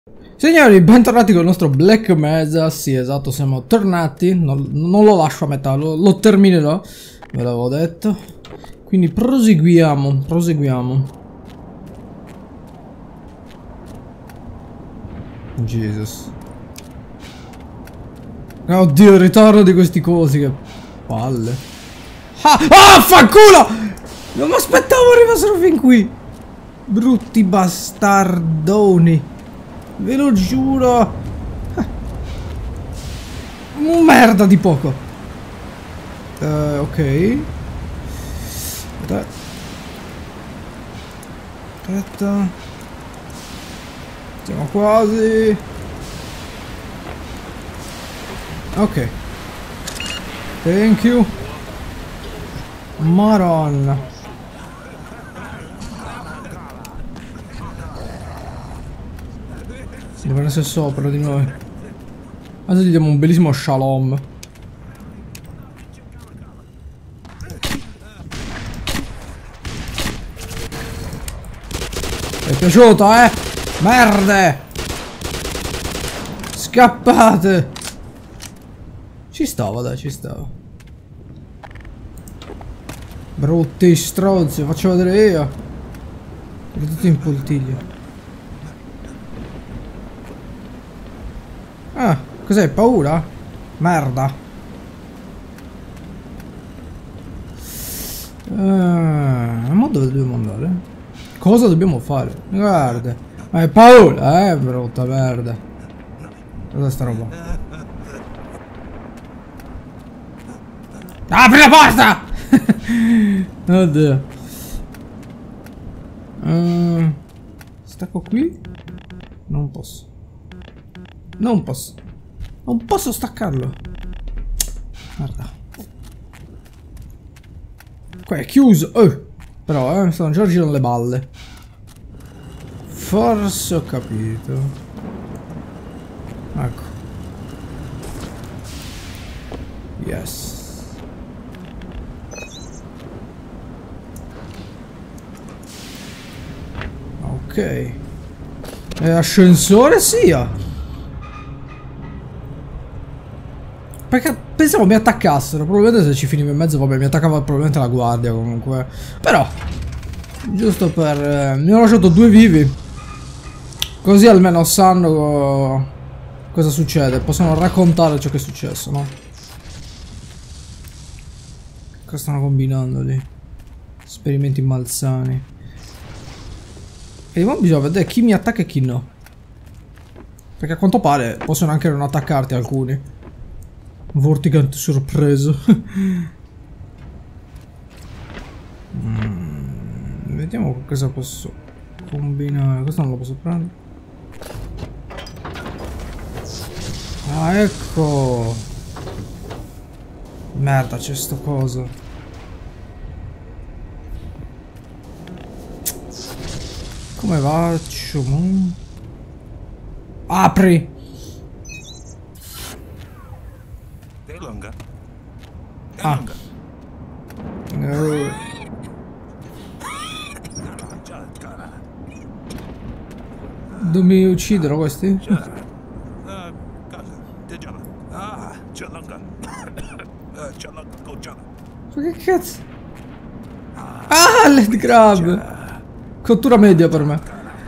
Signori, bentornati con il nostro Black Mesa. Sì, esatto, siamo tornati. Non lo lascio a metà, lo terminerò. Ve l'avevo detto. Quindi proseguiamo. Jesus. Oddio, il ritorno di questi cosi, che palle. Ah, fanculo! Non mi aspettavo arrivassero fin qui. Brutti bastardoni. Ve lo giuro. Merda di poco. Ok. Aspetta. Siamo quasi. Ok. Thank you. Maronna. Devono essere sopra di noi. Adesso gli diamo un bellissimo shalom. È piaciuto, eh? Merde! Scappate! Ci stava, dai, ci stava. Brutti stronzi, faccio vedere io. Siete tutti in poltiglia. Ah, cos'hai paura? Merda. Ma dove dobbiamo andare? Cosa dobbiamo fare? Guarda. Hai paura, brutta merda. Cos'è sta roba? Apri la porta! Oddio. Stacco qui? Non posso. Non posso staccarlo. Guarda. Qua è chiuso. Però mi stanno già girando le balle. Forse ho capito. Ecco. Yes. Ok. E ascensore sia. Perché pensavo mi attaccassero. Probabilmente se ci finiva in mezzo, vabbè, mi attaccava probabilmente la guardia comunque. Però, giusto per... mi hanno lasciato 2 vivi. Così almeno sanno cosa succede. Possono raccontare ciò che è successo, no? Cosa stanno combinando lì? Esperimenti malsani. E ora bisogna vedere chi mi attacca e chi no. Perché a quanto pare possono anche non attaccarti alcuni. Vortigante sorpreso. Vediamo cosa posso combinare. Questo non lo posso prendere. Ah, ecco. Merda, c'è sto coso. Come faccio? Apri. Ah. Dobbiamo uccidere questi? Ma che cazzo? Ah, lead grab! Cottura media per me.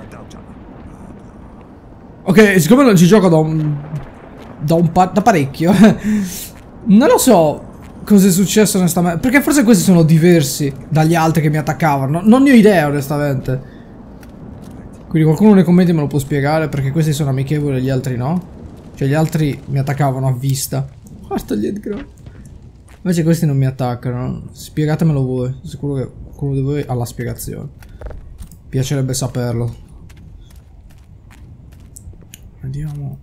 Ok, siccome non ci gioco da parecchio. Non lo so cosa è successo onestamente. Perché forse questi sono diversi dagli altri che mi attaccavano. Non ne ho idea onestamente. Quindi qualcuno nei commenti me lo può spiegare, perché questi sono amichevoli e gli altri no. Cioè gli altri mi attaccavano a vista. Guarda gli headcrab. Invece questi non mi attaccano. Spiegatemelo voi. Sono sicuro che qualcuno di voi ha la spiegazione. Piacerebbe saperlo. Vediamo.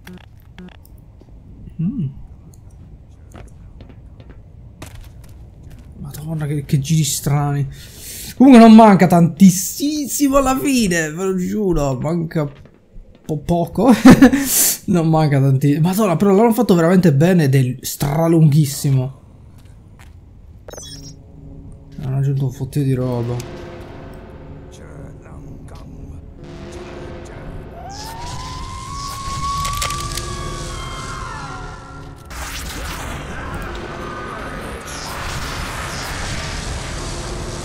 Madonna, che giri strani. Comunque non manca tantissimo alla fine, ve lo giuro. Manca poco. Non manca tantissimo. Madonna, però l'hanno fatto veramente bene ed è stralunghissimo. Hanno aggiunto un fottio di roba.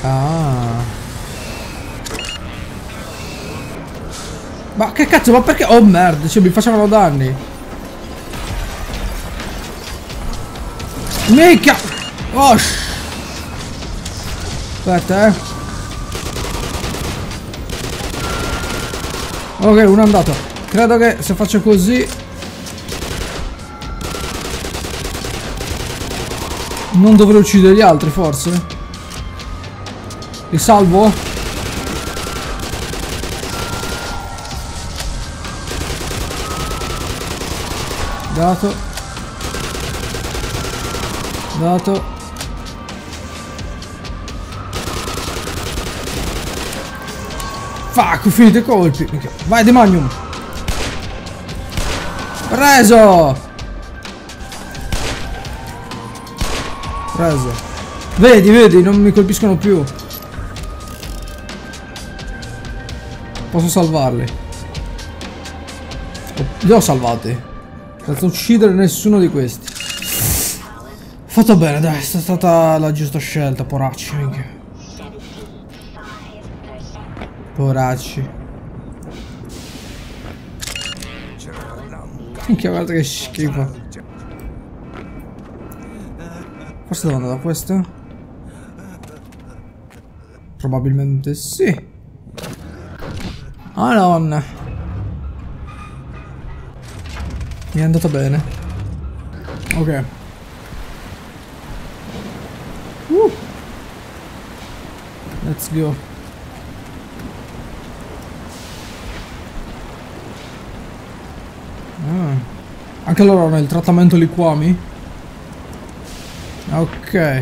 Ah. Ma che cazzo, ma perché? Oh merda, cioè mi facevano danni. Mica! Oh! Aspetta, Ok, uno è andato. Credo che se faccio così non dovrei uccidere gli altri, forse? Li salvo? Dato. Dato. Fuck, ho finito i colpi. Vai, Demonium. Preso. Preso. Vedi, vedi, non mi colpiscono più. Posso salvarli. Li ho salvati. Senza uccidere nessuno di questi. Fatto bene, dai, è stata la giusta scelta, poracci, minchia. Poracci. Minchia, guarda che schifo. Forse devo andare da questo? Probabilmente sì. Madonna. Mi è andata bene. Ok. Let's go. Anche loro hanno il trattamento liquami? Ok.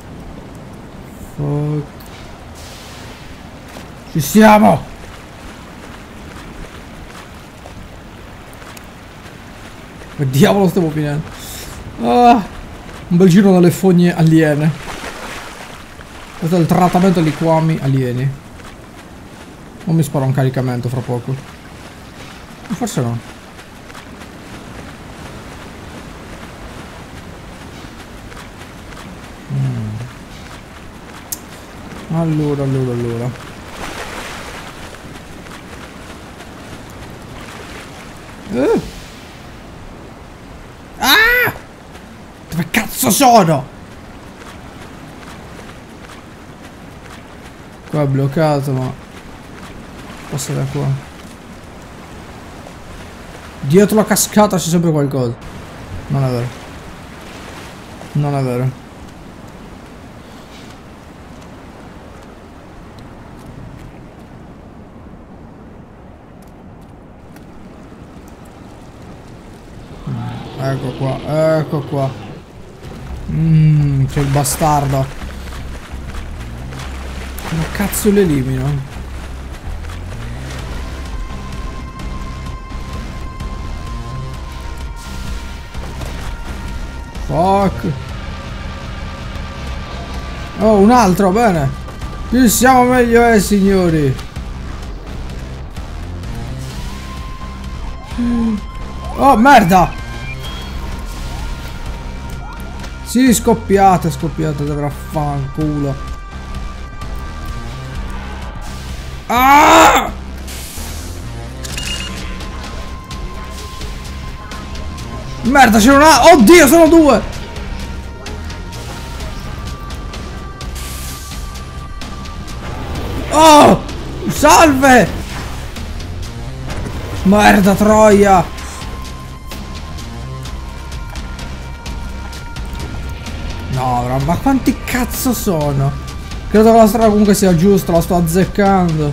Fuck. Ci siamo! Che diavolo stiamo finendo? Un bel giro dalle fogne aliene. Questo è il trattamento liquami alieni. Non mi sparo un caricamento fra poco. Forse no. Allora. Ah! Dove cazzo sono? Qua è bloccato, ma passa da qua. Dietro la cascata c'è sempre qualcosa. Non è vero. Non è vero. Ecco qua, ecco qua. C'è il bastardo. Come cazzo lo elimino? Fuck. Oh, un altro, bene. Più siamo meglio è, signori. Oh, merda. Sì, scoppiate, dovrà fanculo. Ah! Merda, c'è una... Oddio, sono due! Oh! Salve! Merda, troia! No, ma quanti cazzo sono? Credo che la strada comunque sia giusta, la sto azzeccando.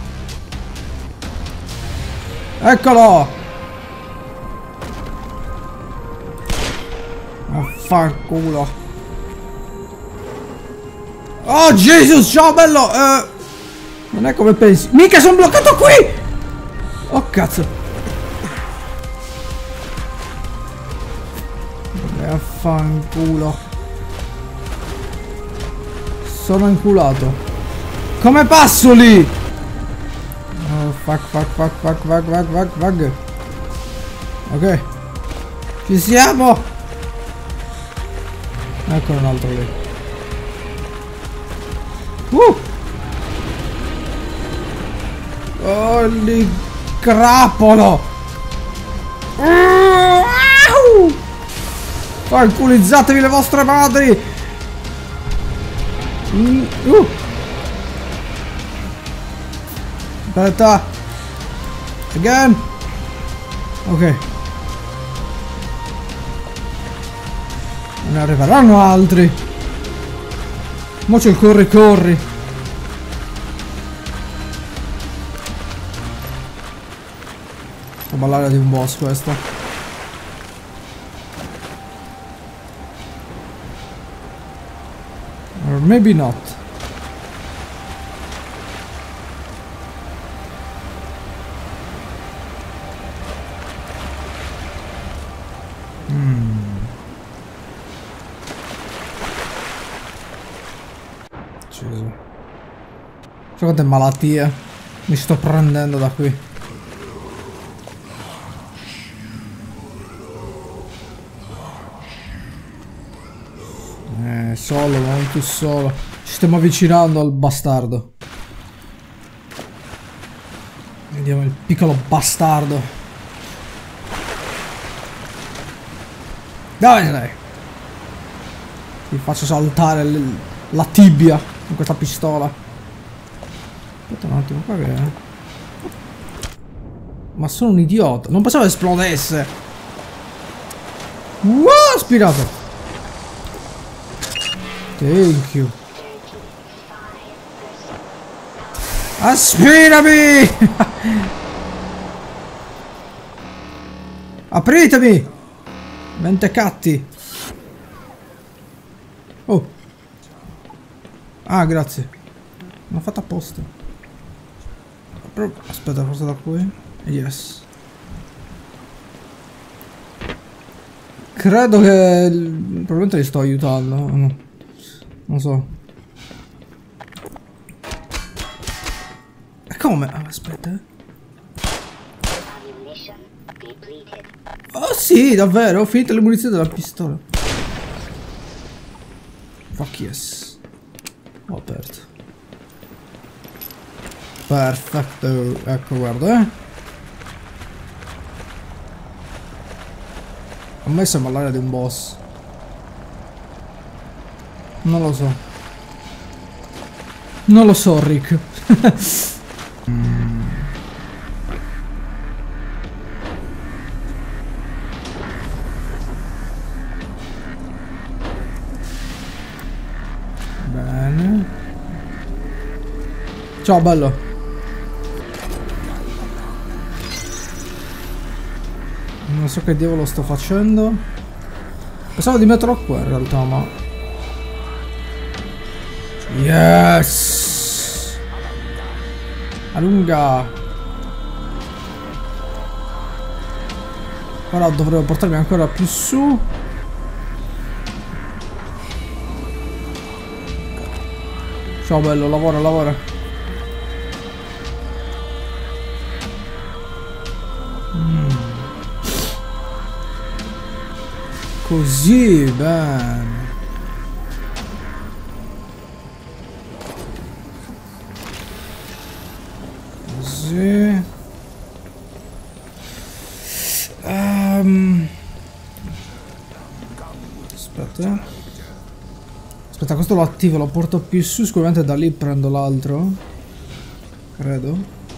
Eccolo! Affanculo. Oh Jesus, ciao bello! Non è come pensi. Mica sono bloccato qui! Oh cazzo. Affanculo. Sono inculato. Come passo lì? Oh, fuck. Ok. Ci siamo. Ecco un altro lì. Oh, li grappolo! Fanculizzatevi le vostre madri! Aspetta! Again! Ok. Non ne arriveranno altri! Mo c'è il corri corri! Sto ballare di un boss questo. Or maybe not. Gesù. So quante malattie mi sto prendendo da qui. Solo, non più solo. Ci stiamo avvicinando al bastardo. Vediamo il piccolo bastardo. Dove sei? Ti faccio saltare la tibia con questa pistola. Aspetta un attimo, qua che è? Ma sono un idiota. Non pensavo esplodesse. Wow, spirato. Thank you. Aspirami! Apritemi! Mentecatti! Oh! Ah, grazie. L'ho fatta apposta. Aspetta, forse da qui? Yes. Credo che... probabilmente li sto aiutando. No. Non so. E come? Ah, aspetta. Oh sì, davvero, ho finito le munizioni della pistola. Fuck yes. Ho aperto. Perfetto. Ecco, guarda, A me sembra l'area di un boss. Non lo so. Non lo so, Rick. Bene. Ciao, bello. Non so che diavolo sto facendo. Pensavo di metterlo qua in realtà, ma... Yes! Allunga! Ora dovrei portarmi ancora più su. Ciao bello, lavora, lavora. Così, bene. Così. Aspetta. Aspetta, questo lo attivo, lo porto più su, sicuramente da lì prendo l'altro. Credo.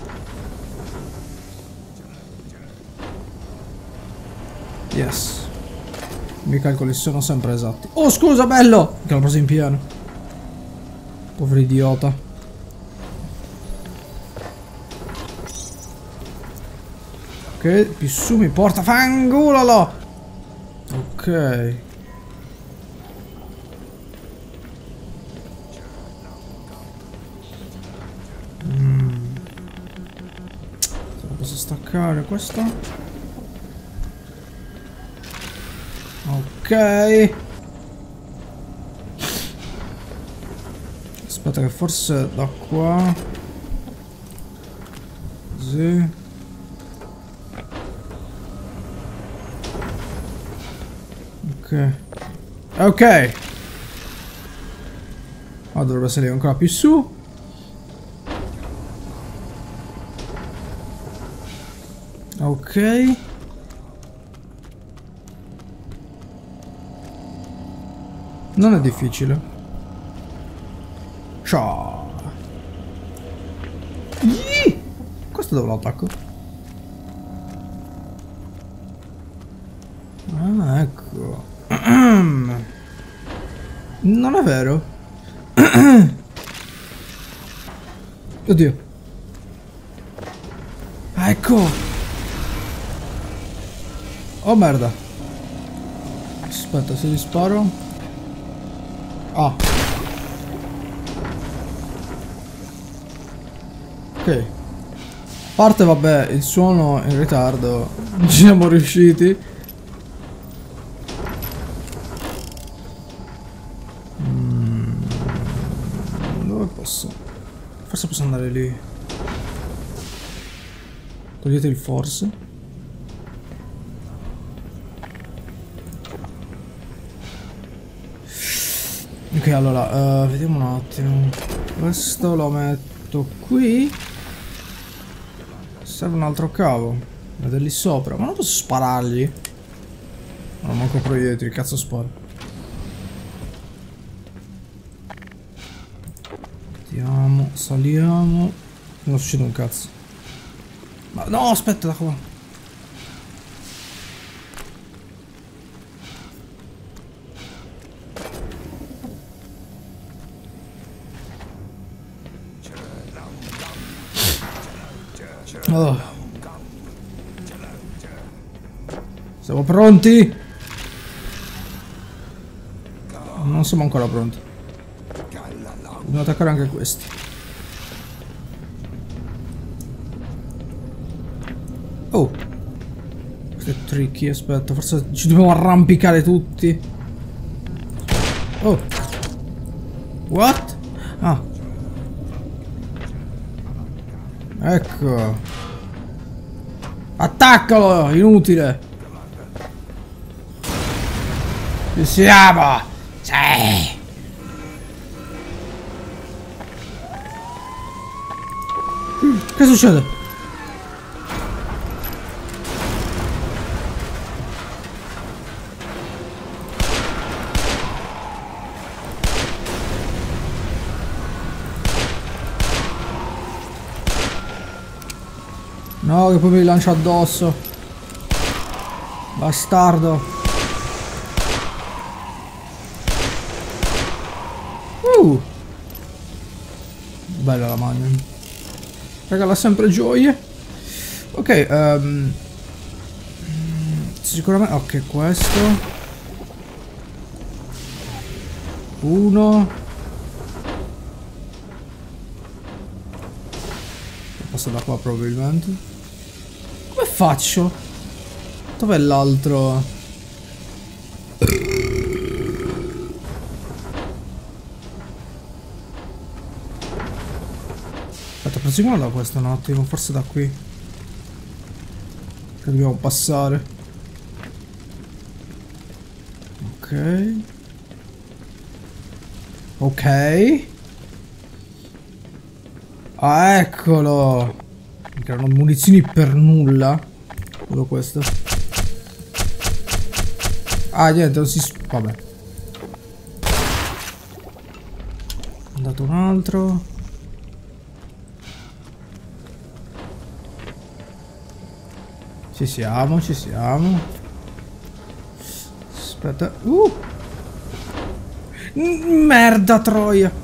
Yes. I miei calcoli sono sempre esatti. Oh, scusa, bello! Che l'ho preso in pieno. Povero idiota. Ok, più su mi porta. Fangulolo! Ok. Posso staccare questo? Ok. Aspetta che forse da qua. Così. Ok. Ok. Ma dovrebbe salire ancora più su. Ok. Non è difficile. Ciao. Questo dove lo attacco? Ah, ecco. Non è vero. Oddio. Ah, ecco. Oh merda. Aspetta, se gli sparo. Ah. Ok. A parte, vabbè, il suono in ritardo. Ci siamo riusciti. Dove posso? Forse posso andare lì. Togliete il forse. Ok, allora, vediamo un attimo. Questo lo metto qui. Serve un altro cavo. Ed è lì sopra. Ma non posso sparargli. Non manco proiettili, cazzo sparo. Andiamo, saliamo. Non succede un cazzo. Ma no, aspetta da qua. Oh. Siamo pronti? Non siamo ancora pronti. Dobbiamo attaccare anche questi. Oh. Questo è tricky, aspetta, forse ci dobbiamo arrampicare tutti. Oh. What? Ah. Ecco. Attaccalo, inutile. Ci siamo. Sì. Che succede? No, che poi mi lancia addosso. Bastardo. Bella la magna. Regala sempre gioie. Ok, sicuramente. Ok, questo. Uno. Passa da qua probabilmente. Come faccio? Dov'è l'altro? Aspetta, proseguiamo da questo un attimo, forse da qui. Che dobbiamo passare. Ok. Ok. Ah, eccolo. Erano munizioni per nulla. Quello questo. Ah, niente, non si... Vabbè. È andato un altro. Ci siamo, ci siamo. Aspetta. Merda, troia.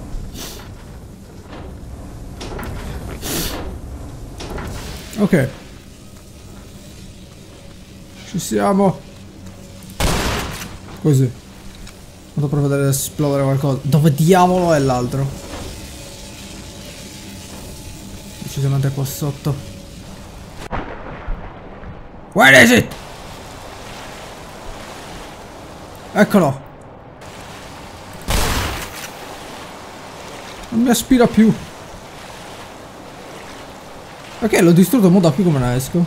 Ok. Ci siamo. Così. Vado per vedere esplodere qualcosa. Dove diavolo è l'altro? Decisamente qua sotto. Where is it? Eccolo. Non mi aspira più. Ok, l'ho distrutto, mo da qui come ne esco?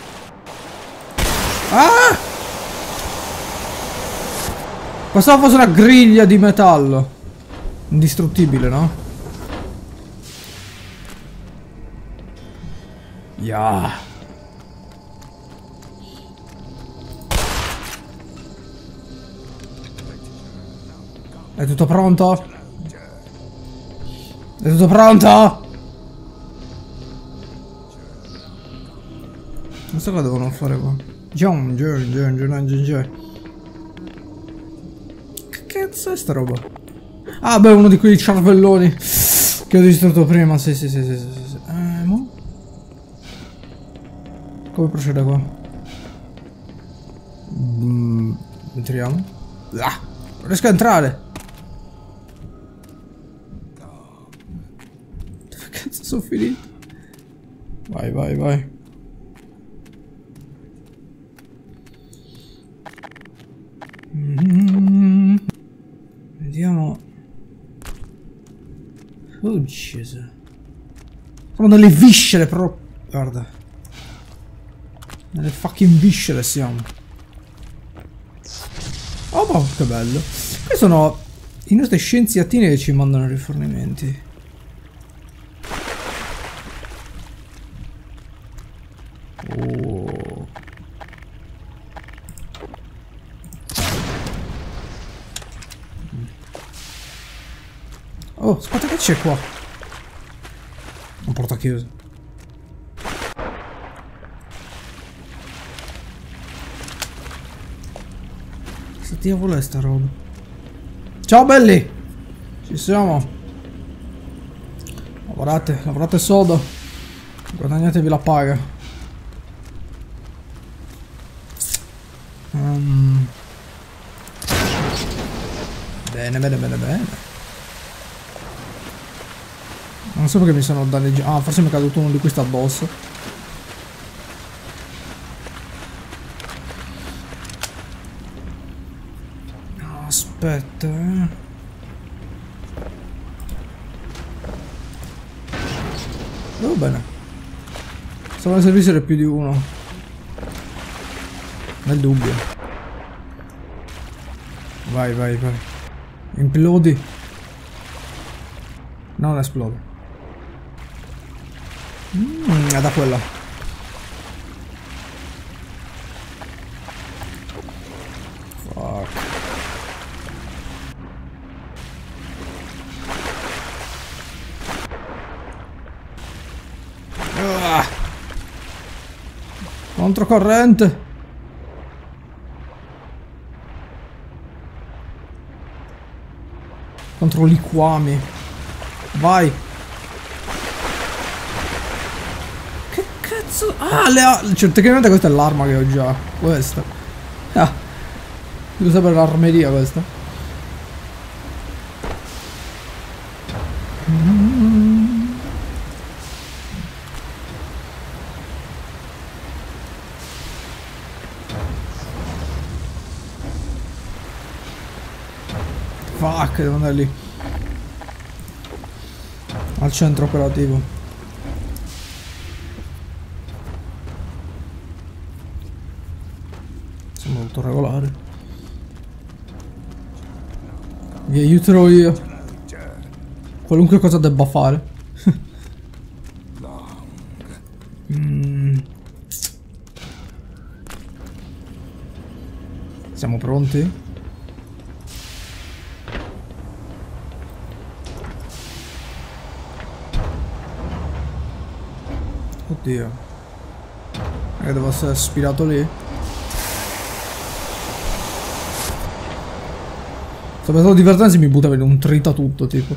Ah! Pensavo fosse una griglia di metallo. Indistruttibile, no? Yeah. È tutto pronto? È tutto pronto? Non so cosa devono fare qua. John. Che cazzo è sta roba? Ah beh, uno di quei cervelloni che ho distrutto prima. Sì. Mo? Come procede qua? Entriamo. Ah, non riesco a entrare. Dove cazzo sono finito? Vai. Vediamo. Oh Gesù. Siamo nelle viscere però. Guarda. Nelle fucking viscere siamo. Oh ma che bello. Questi sono i nostri scienziatini che ci mandano i rifornimenti. Oh. Oh, aspetta che c'è qua. Un portachiuso. Che diavolo è sta roba? Ciao belli! Ci siamo. Lavorate sodo. Guadagnatevi la paga. Bene. Non so perché mi sono danneggiato. Ah, forse mi è caduto uno di questi addosso. No, aspetta. Va bene. Stava a servire più di uno. Nel dubbio. Vai. Implodi. No, non esplode. È da quella. Fuck. Controcorrente. Contro liquami. Vai. Che cazzo? Ah, cioè, tecnicamente questa è l'arma che ho già. Questa. Ah. Devo sapere l'armeria questa. Fuck, devo andare lì. Al centro operativo. Sembra tutto regolare. Vi aiuterò io. Qualunque cosa debba fare. Siamo pronti? Oddio. Che devo essere spirato lì. Sto pensando divertente se mi butta per un trita tutto tipo.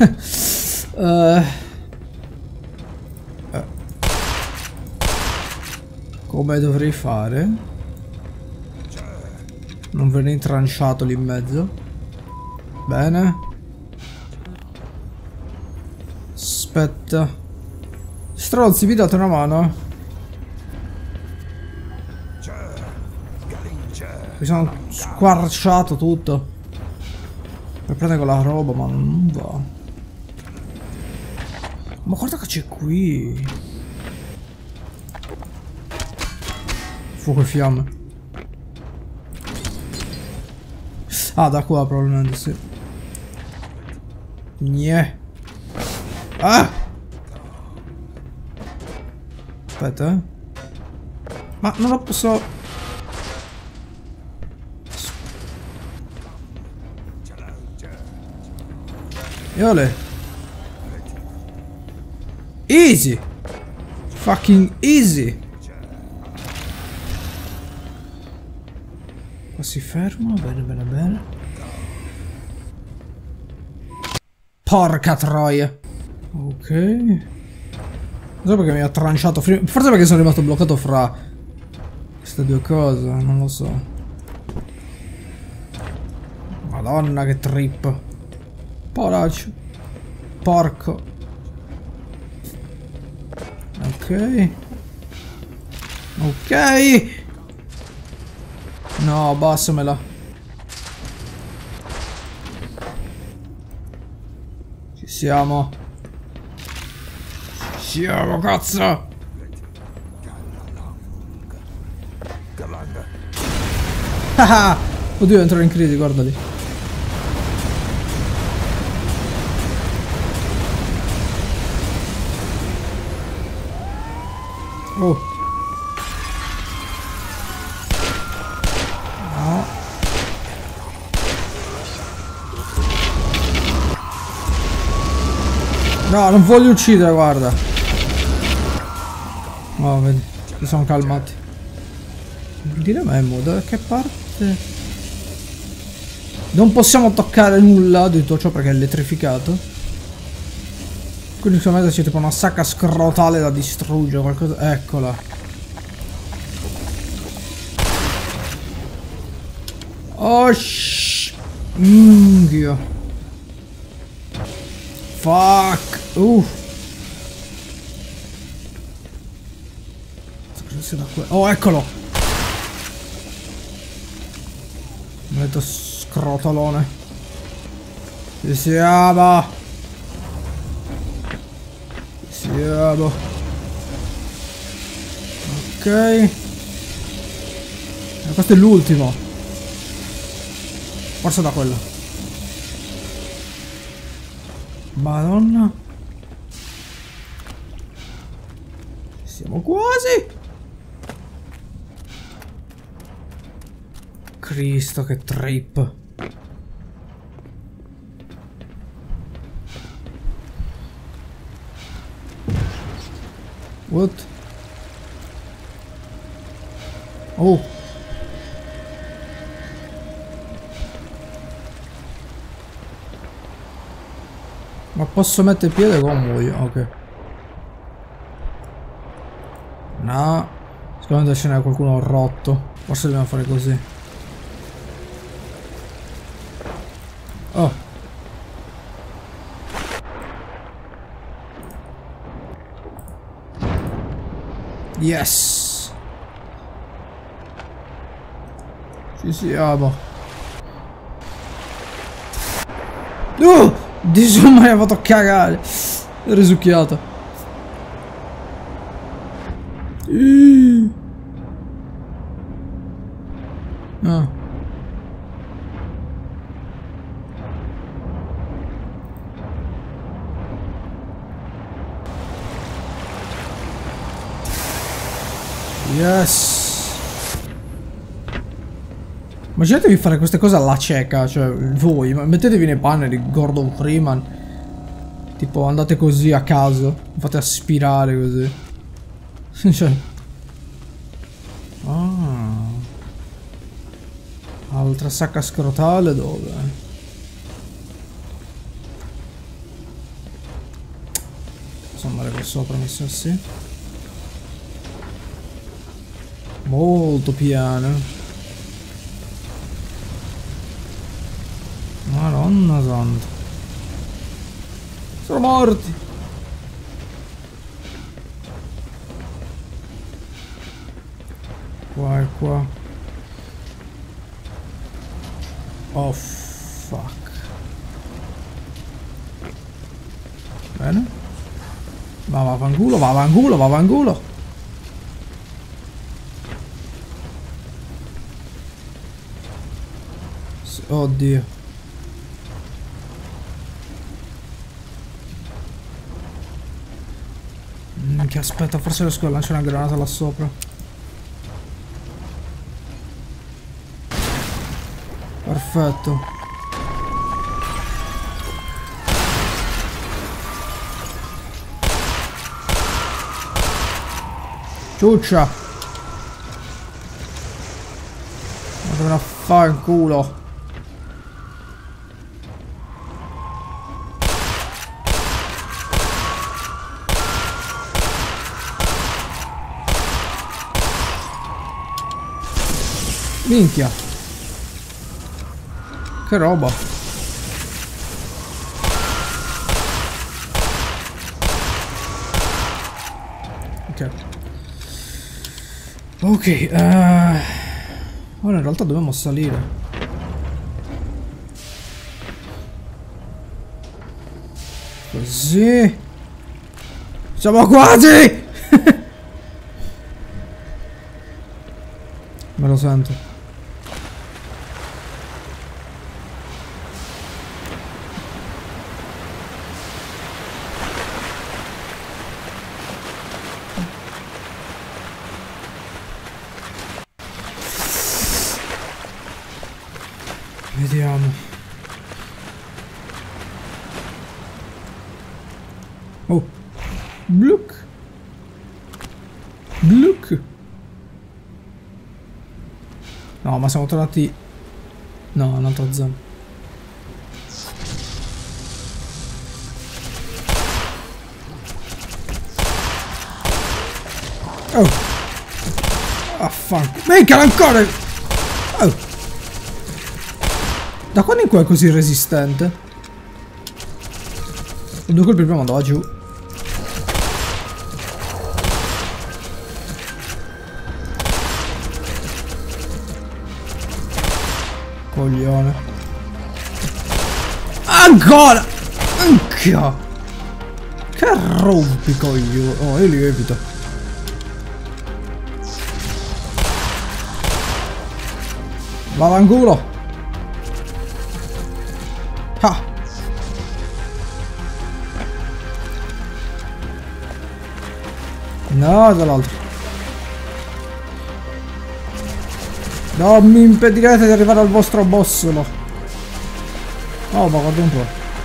Come dovrei fare? Non venire intranciato lì in mezzo. Bene. Aspetta. Stronzi, vi date una mano? Mi sono squarciato tutto per prendere quella roba, ma non va. Ma guarda che c'è qui. Fuoco e fiamme. Ah, da qua probabilmente sì. Gne. Ah! Aspetta, Ma non lo posso... Iole. Easy! Fucking easy! Qua si ferma, bene, bene, bene. Porca troia! Ok. Non so perché mi ha tranciato. Forse perché sono rimasto bloccato fra queste due cose, non lo so. Madonna che trip. Poraccio. Porco. Ok. Ok. No, abbassamela. Ci siamo. Ci siamo, cazzo. Ah, oddio, entrare in crisi, guardali. Oh. No. No, non voglio uccidere, guarda. Oh, vedi, si sono calmati. Dire Memo, da che parte? Non possiamo toccare nulla di tutto ciò perché è elettrificato. Quindi secondo me c'è tipo una sacca scrotale da distruggere, qualcosa. Eccola. Oh minchia. Fuck. Cosa sia da qua? Oh, eccolo. Maledetto scrotolone. Ci siamo. Siamo. Ok. Questo è l'ultimo. Forse da quello. Madonna. Siamo quasi. Cristo, che trip. What? Oh. Ma posso mettere piede come voglio? Ok. No. Sicuramente ce n'è qualcuno rotto. Forse dobbiamo fare così. Oh. Yes. Ci siamo. Dici mai ha fatto cagare. È risucchiato. Ah. Yes. Immaginatevi fare queste cose alla cieca, cioè voi, mettetevi nei panni di Gordon Freeman. Tipo andate così a caso, fate aspirare così. Cioè. Ah. Altra sacca scrotale dove? Posso andare qua sopra, mi sa sì. Molto piano. Madonna santa. Sono morti. Qua e qua. Oh fuck. Bene. Va vaffanculo, va vaffanculo, va vaffanculo. Oddio. Minchia, aspetta, forse riesco a lanciare una granata là sopra. Perfetto. Ciuccia. Madonna, fanculo. Minchia. Che roba. Ok. Ok. Ora in realtà dobbiamo salire. Così. Siamo quasi. Me lo sento. Vediamo. Oh. Bluk. Bluk. No, ma siamo tornati... No, un'altra zona. Oh. Affanculo. Minchia, ancora! Oh. Da quando in qua è così resistente? E due colpi prima andava giù. Coglione. Ancora! Minchia! Che rompicoglione. Oh, io li evito. Vaffanculo. Ah. No, dall'altro. Non mi impedirete di arrivare al vostro bossolo. Oh, ma guarda un po'.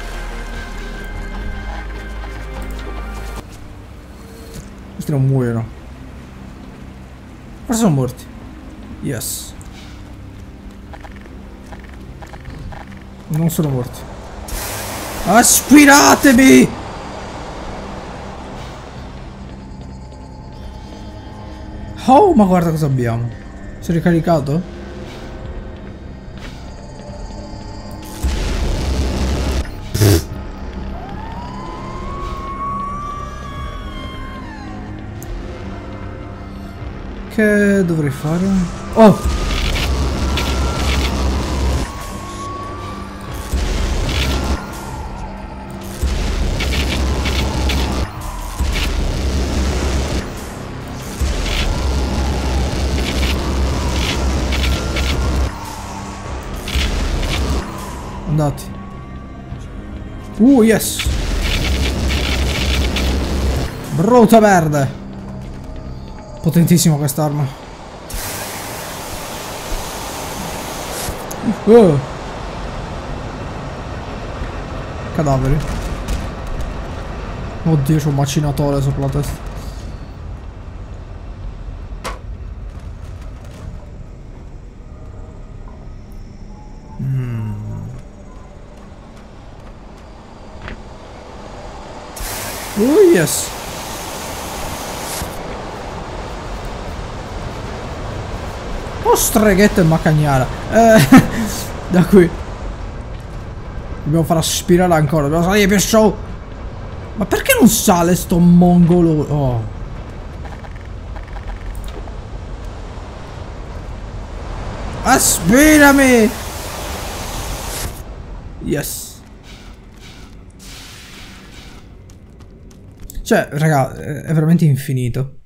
Questi non muoiono. Forse sono morti. Yes. Non sono morti. Aspiratemi! Oh, ma guarda cosa abbiamo. Si è ricaricato? Che dovrei fare? Oh! Andati. Yes. Brutta verde. Potentissima quest'arma. Cadaveri. Oddio, c'ho un macinatore sopra la testa. Yes. Oh, streghetta e macagnara. Da qui. Dobbiamo far aspirare ancora. Dobbiamo salire più show. Ma perché non sale sto mongolo? Oh. Aspirami. Yes. Cioè, raga, è veramente infinito.